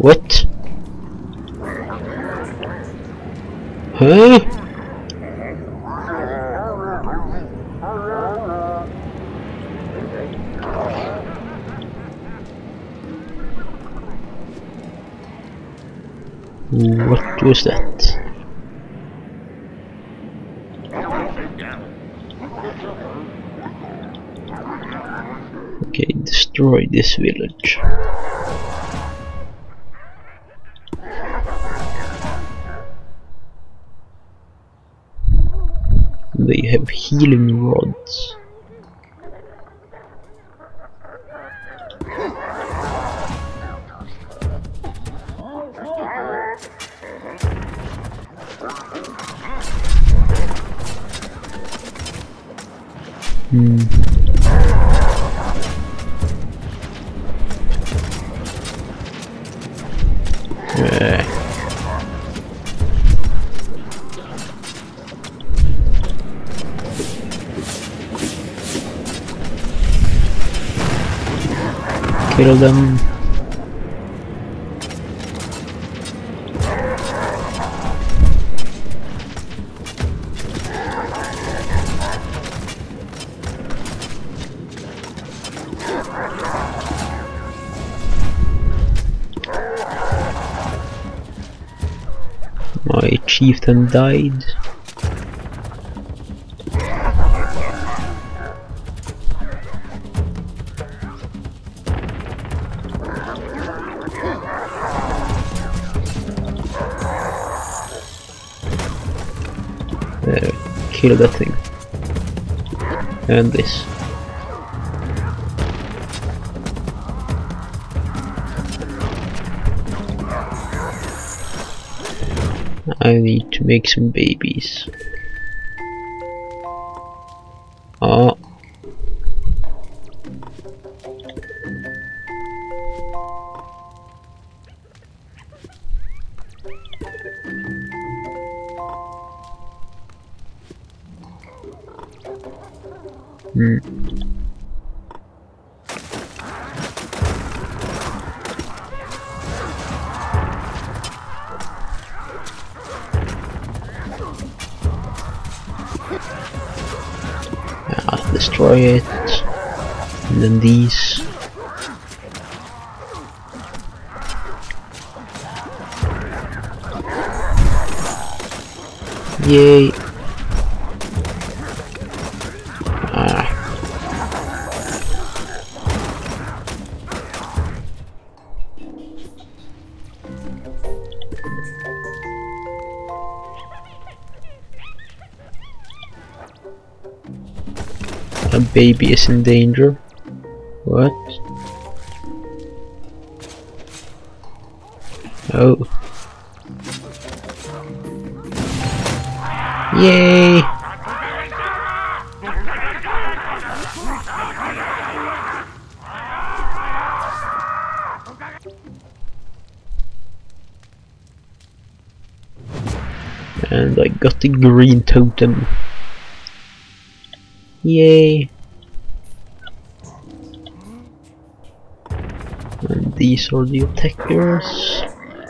What? Huh? What was that? Okay, destroy this village. They have healing rods. Kill them. My chieftain died. Kill that thing. And this. I need to make some babies. Oh. Destroy it, and then these. Yay! A baby is in danger. What? Oh. Yay! And I got the green totem. Yay! And these are the attackers.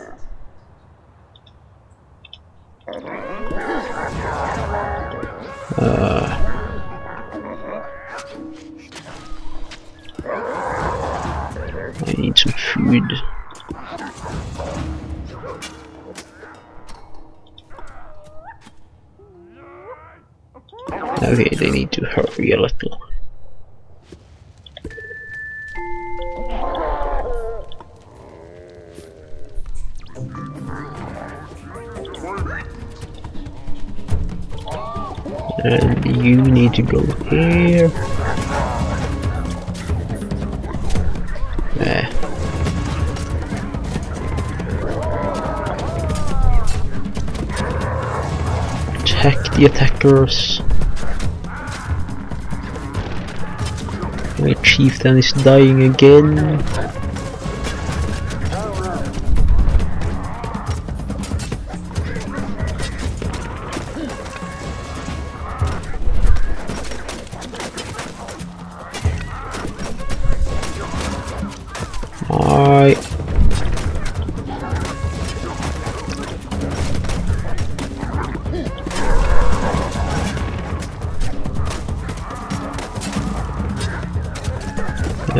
I need some food. Okay, they need to hurry a little. And you need to go here. Attack the attackers. My chieftain is dying again.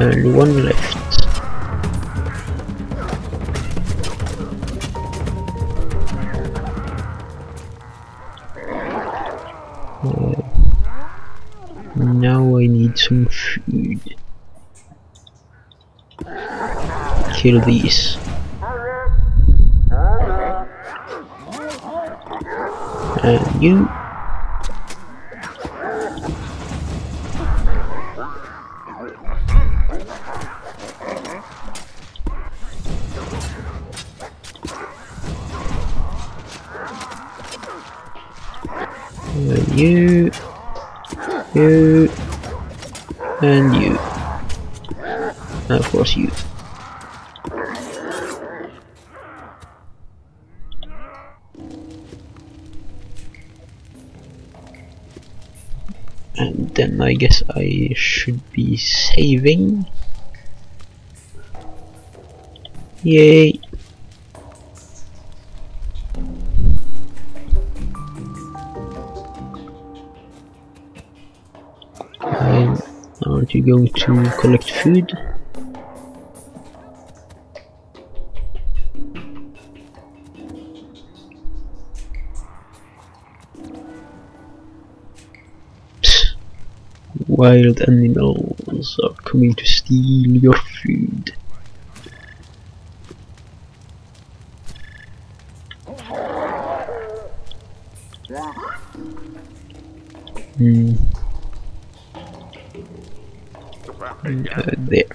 And one left. Now I need some food. Kill these. And you. And you. You. And you. And of course you. And then I guess I should be saving. Yay! Aren't you going to collect food? Psst. Wild animals are coming to steal your food. There.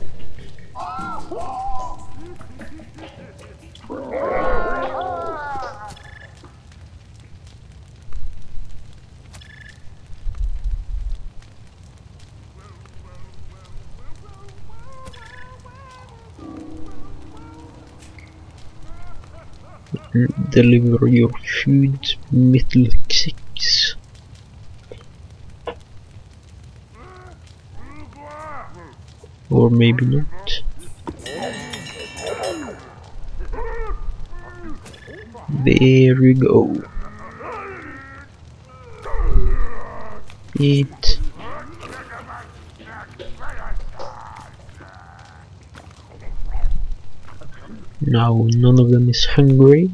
Deliver your food, Metal 6. Or maybe not. There we go. Eat. Now none of them is hungry.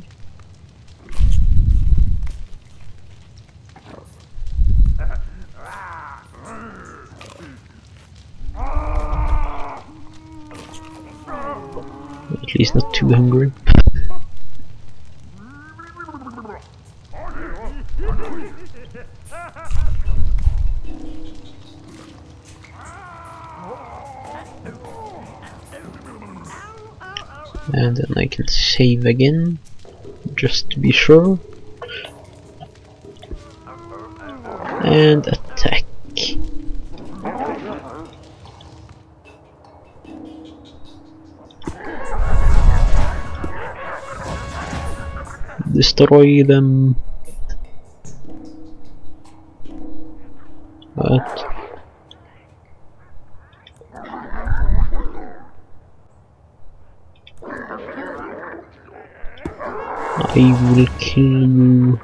At least not too hungry. And then I can save again, just to be sure. And attack. Destroy them. What? I will kill you.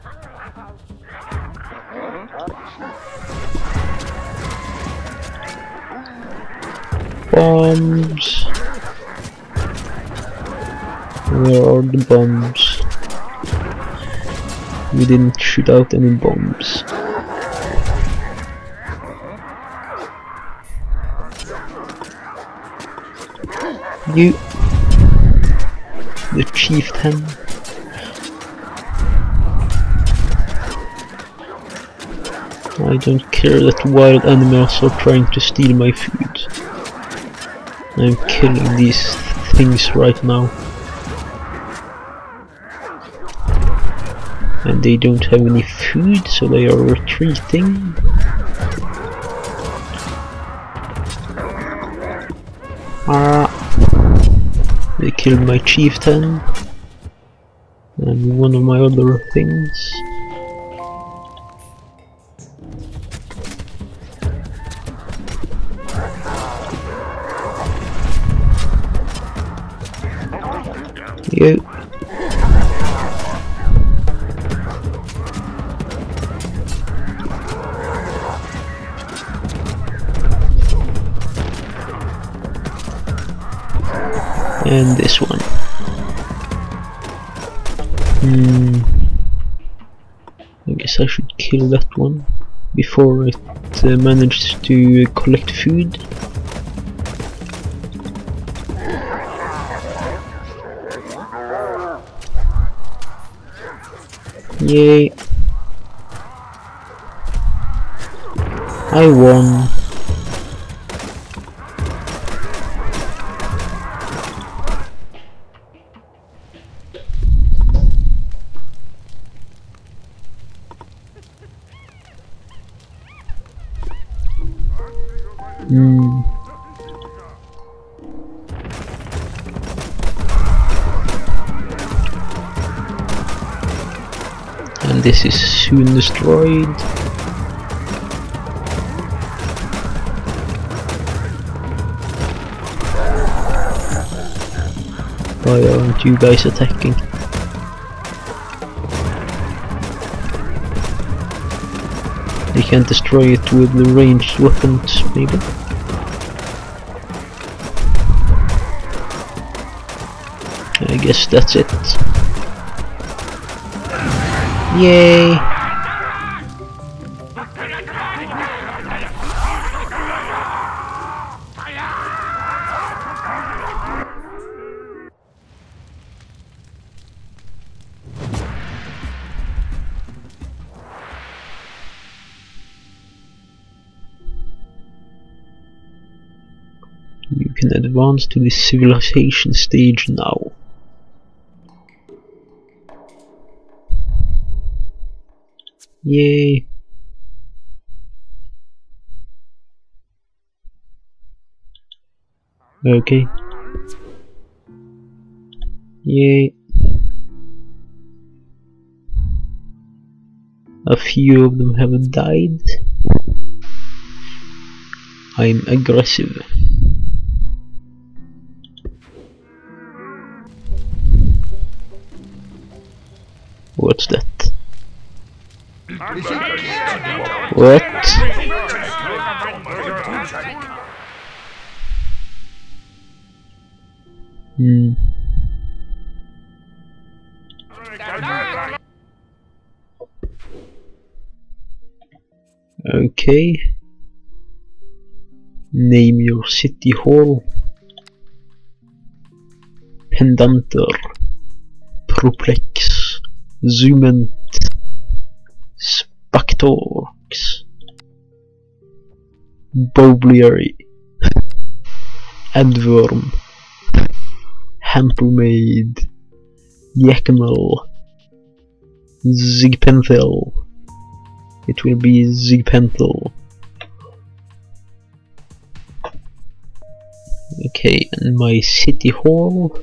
Bombs. Where are the bombs? We didn't shoot out any bombs. You, the chieftain. I don't care that wild animals are trying to steal my food. I'm killing these things right now. And they don't have any food, so they are retreating. They killed my chieftain and one of my other things. You. And this one. I guess I should kill that one before it manages to collect food. Yay! I won. And this is soon destroyed. Why aren't you guys attacking? They can't destroy it with the ranged weapons, maybe? I guess that's it. Yay! You can advance to the civilization stage now. Yay! Okay. Yay! A few of them have died. I'm aggressive. What's that? What? Okay. Name your city hall. Pendanter. Proplex. Zoomant. Spactorx. Bowbliary. Adworm. Hampelmaid. Yakimel. Zigpenthel. It will be Zigpenthel. Okay, and my city hall.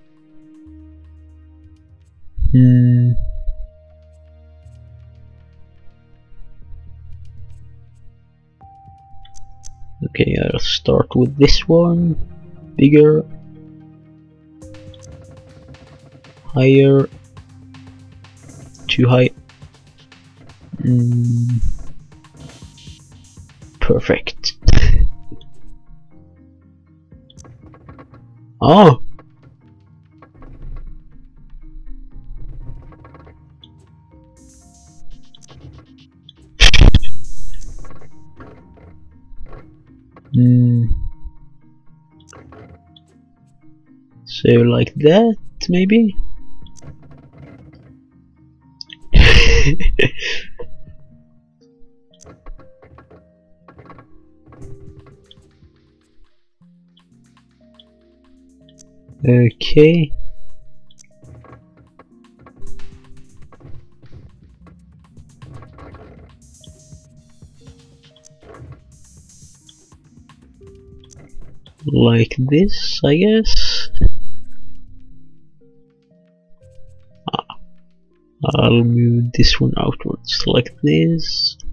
Okay, I'll start with this one. Bigger. Higher. Too high. Perfect. Oh! So like that, maybe? Okay. Like this, I guess. I'll move this one outwards like this.